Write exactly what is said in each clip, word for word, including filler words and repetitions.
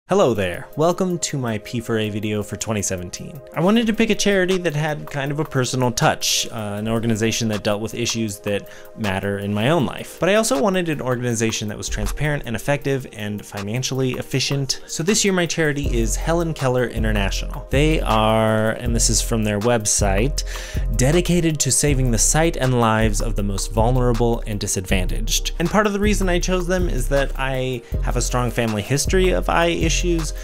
Hello there, welcome to my P four A video for twenty seventeen. I wanted to pick a charity that had kind of a personal touch, uh, an organization that dealt with issues that matter in my own life. But I also wanted an organization that was transparent and effective and financially efficient. So this year my charity is Helen Keller International. They are, and this is from their website, dedicated to saving the sight and lives of the most vulnerable and disadvantaged. And part of the reason I chose them is that I have a strong family history of eye issues.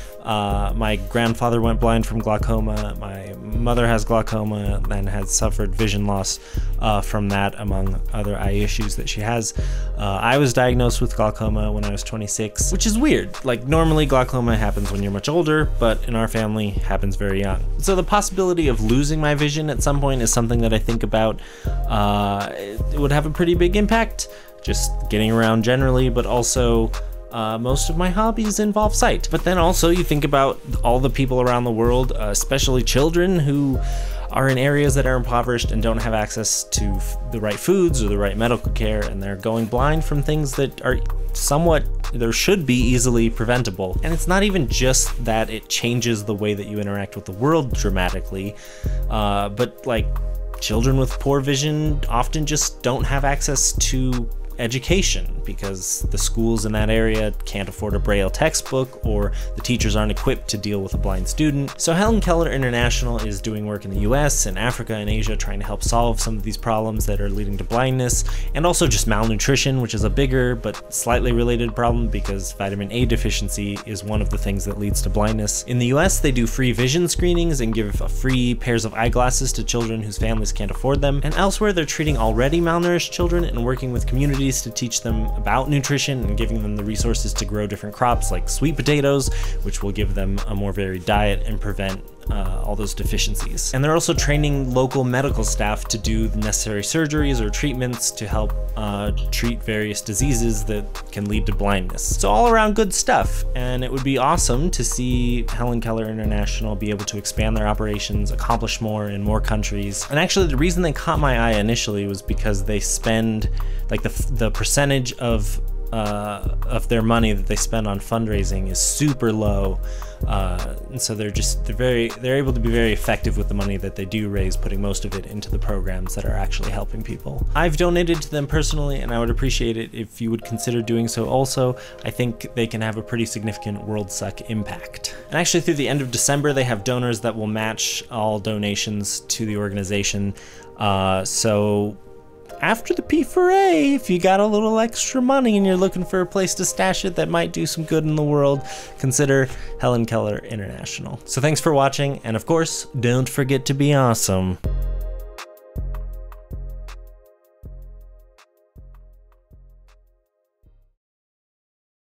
Uh, my grandfather went blind from glaucoma, my mother has glaucoma and has suffered vision loss uh, from that, among other eye issues that she has. Uh, I was diagnosed with glaucoma when I was twenty-six, which is weird. Like, normally glaucoma happens when you're much older, but in our family happens very young. So the possibility of losing my vision at some point is something that I think about. Uh, it would have a pretty big impact, just getting around generally, but also Uh, most of my hobbies involve sight. But then also you think about all the people around the world, uh, especially children who are in areas that are impoverished and don't have access to f the right foods or the right medical care, and they're going blind from things that are somewhat, there should be easily preventable. And it's not even just that it changes the way that you interact with the world dramatically, uh, but like children with poor vision often just don't have access to education because the schools in that area can't afford a Braille textbook, or the teachers aren't equipped to deal with a blind student. So Helen Keller International is doing work in the U S and Africa and Asia trying to help solve some of these problems that are leading to blindness, and also just malnutrition, which is a bigger but slightly related problem because vitamin A deficiency is one of the things that leads to blindness. In the U S, they do free vision screenings and give free pairs of eyeglasses to children whose families can't afford them. And elsewhere, they're treating already malnourished children and working with communities to teach them about nutrition and giving them the resources to grow different crops like sweet potatoes, which will give them a more varied diet and prevent uh, all those deficiencies. And they're also training local medical staff to do the necessary surgeries or treatments to help uh, treat various diseases that can lead to blindness. So all around good stuff, and it would be awesome to see Helen Keller International be able to expand their operations, accomplish more in more countries. And actually the reason they caught my eye initially was because they spend, like the, the percentage of uh, of their money that they spend on fundraising is super low. Uh, and so they're just, they're very, they're able to be very effective with the money that they do raise, putting most of it into the programs that are actually helping people. I've donated to them personally, and I would appreciate it if you would consider doing so also. I think they can have a pretty significant World Suck impact. And actually through the end of December, they have donors that will match all donations to the organization. Uh, so after the P four A, if you got a little extra money and you're looking for a place to stash it that might do some good in the world, consider Helen Keller International. So thanks for watching, and of course, don't forget to be awesome.